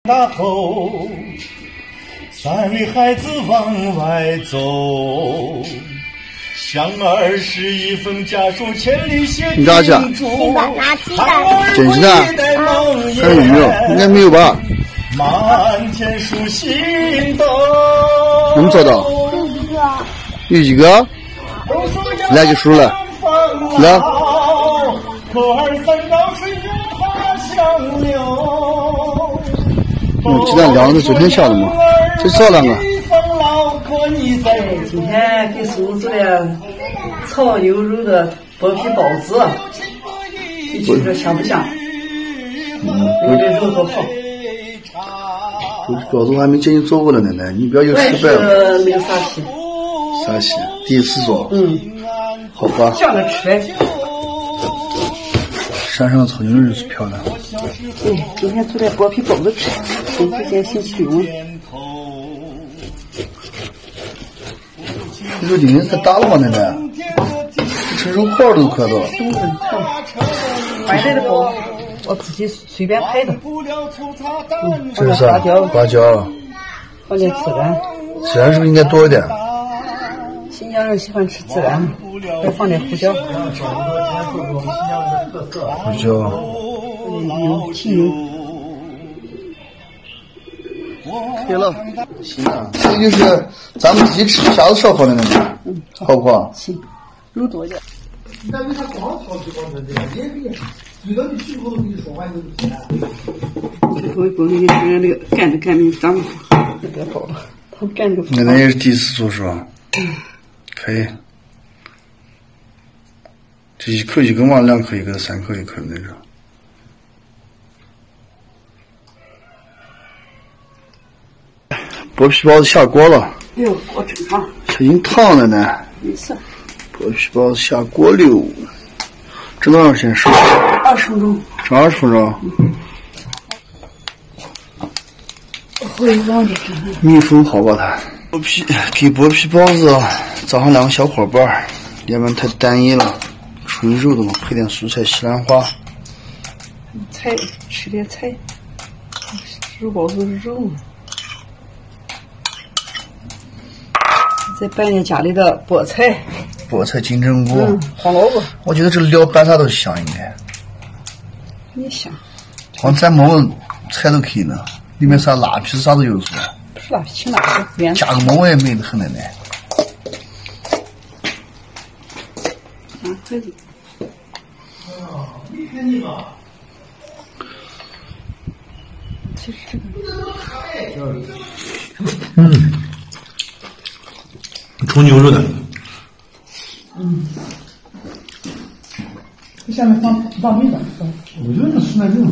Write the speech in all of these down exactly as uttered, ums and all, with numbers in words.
大后，三位孩子往外走，像儿时一封家书，千里写叮嘱。 真是的？还有没有？应该没有吧？ 满天书心灯。 能找到？有几个？来就数了。来。嗯，鸡蛋两个是昨天下的嘛？这少两个。 对，今天给叔做的炒牛肉的剥皮包子，你吃着香不香？嗯，那个肉多好。 剥皮包子我还没见你做过呢，奶奶，你不要有失败了。没有啥皮。 啥皮？第一次做。 嗯。 好吧。 想着吃呗。 山上的炒牛肉是漂亮。 对，今天做点剥皮包子吃，今天星期六。 肉今天太大了吗，奶奶？吃肉块都快到了。 嗯，买来的包，我自己随便拍的。 嗯，这是啥？花椒。 放点孜然。 孜然是不是应该多一点？ 新疆人喜欢吃孜然，再放点胡椒。 胡椒。 油，提油。 对了，行啊，这就是咱们自己吃虾子烧烤的那种，嗯，好不好？ 行，肉多一点。 那为啥光炒就光成这样？也可以，遇到你去后头跟你说话你就不行。 这回过那个现在那个干的干面长得特别好了，他干的。 奶奶也是第一次做是吧？嗯，可以。这一口一根嘛，两口一个，三口一口那种。剥皮包子下锅了。 哎呦，我正烫。 已经烫了呢。 没事。 剥皮包子下锅溜，蒸多长时间熟？ 二十分钟。 蒸二十分钟。嗯。 会忘记。 密封好吧它。剥皮给剥皮包子找上两个小伙伴，要不然太单一了。纯肉的嘛，配点蔬菜，西兰花。 菜吃点菜，肉包子是肉。再拌点家里的菠菜， 菠菜金针菇， 嗯，黄萝卜。 我觉得这料拌啥都香，应该。 也香。 好像咱某个菜都可以呢，里面啥辣皮啥都有是吧？ 不是辣皮，清辣的。 加个馍也美得很，奶奶。 拿筷子。 你看你吧。 其实这个。 嗯。纯牛肉的， 嗯，这下面放放米的，我觉得这是那肉。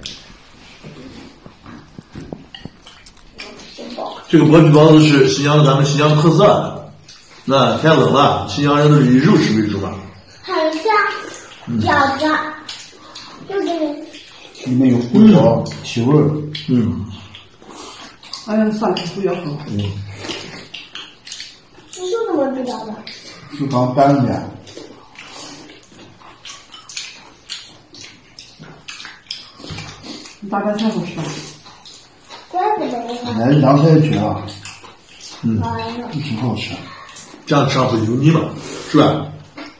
这个剥皮包子是新疆咱们新疆特色，那天冷了，新疆人都是以肉食为主嘛。 还有啥？饺子，就这个。 里面有胡椒，提味儿。 嗯。 哎呀，算了，不要说。 嗯。 你是怎么知道的？ 是刚拌的。 大白菜好吃吗？ 怪不得我看。 奶奶凉菜也绝了。嗯， 完了。 挺好吃。 这样吃上不油腻嘛，是吧？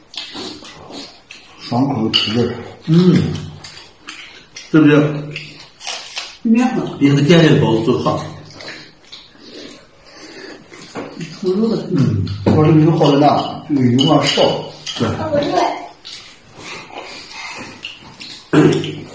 爽口提味儿。 嗯，对不对？ 面粉。 比那个店里的包子做好。 纯肉的。 嗯，我这个油好在哪？这个油嘛少。 对。 啊，不对。